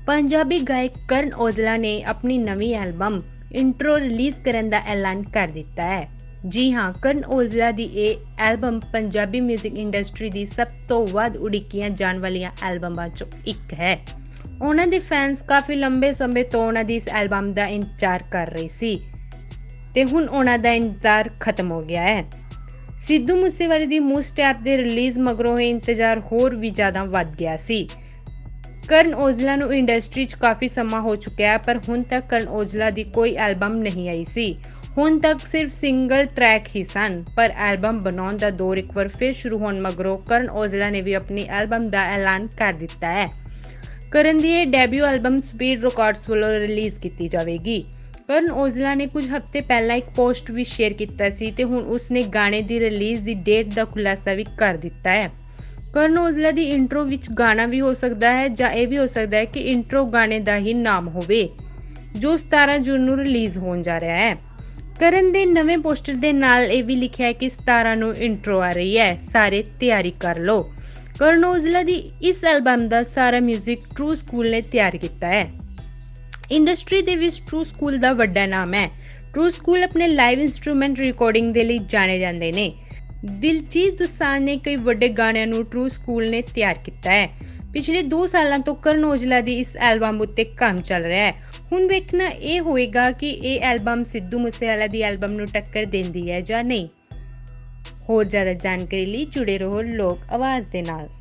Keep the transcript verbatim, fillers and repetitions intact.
पंजाबी गायक करण औजला ने अपनी नवी एल्बम इंट्रो रिलीज करने का ऐलान कर दिता है। जी हाँ, करण औजला की यह एल्बम पंजाबी म्यूजिक इंडस्ट्री की सब तो वध उड़ीकियां जाण वालियां एल्बमां चों एक है। उन्हां दे फैंस काफ़ी लंबे समय तो उन्हां दी इस एल्बम का इंतजार कर रहे सी ते हुण उन्हां दा इंतजार खत्म हो गया है। सिद्धू मूसेवाले दी मूवस्टेप दे रिलीज मगरों ये इंतजार होर भी ज़्यादा वध गया सी। करण औजला नूं इंडस्ट्री च काफ़ी समा हो चुका है, पर हुण तक करण औजला की कोई एल्बम नहीं आई सी। हुण तक सिर्फ सिंगल ट्रैक ही सन, पर एल्बम बनाउण दा दौर एक बार फिर शुरू होने मगरों करण औजला ने भी अपनी एल्बम का ऐलान कर दिता है। करण दी डेब्यू एल्बम स्पीड रिकॉर्ड्स वालों रिलीज की जाएगी। करण औजला ने कुछ हफ्ते पहला एक पोस्ट भी शेयर किया सी ते हुण उसने गाने की रिलीज की डेट का खुलासा भी कर दिता है। करण औजला की इंट्रो विच गाना भी हो सकता है जां यह भी हो सकता है कि इंट्रो गाने का ही नाम होवे जो सतारह जून नूं रिलीज होने जा रहा है। करण दे नवे पोस्टर दे नाल यह भी लिखा है कि सतारह नूं इंट्रो आ रही है, सारे तैयारी कर लो। करण औजला की इस एल्बम का सारा म्यूजिक ट्रू स्कूल ने तैयार किया है। इंडस्ट्री दे विच ट्रू स्कूल का वड्डा नाम है। ट्रू स्कूल अपने लाइव इंस्ट्रूमेंट रिकॉर्डिंग के लिए जाने जाते हैं। दिलजीत दोसांझ ने कई वड्डे गाणियां नूं ट्रू स्कूल ने तैयार किया है। पिछले दो सालों तो करण औजला की इस एल्बम उत्ते काम चल रहा है। हुण वेखना यह होएगा कि यह एल्बम सिद्धू मूसेवाला की एल्बम नूं टक्कर देंदी है जां नहीं। होर ज़्यादा जानकारी लिए जुड़े रहो लोक आवाज़ दे नाल।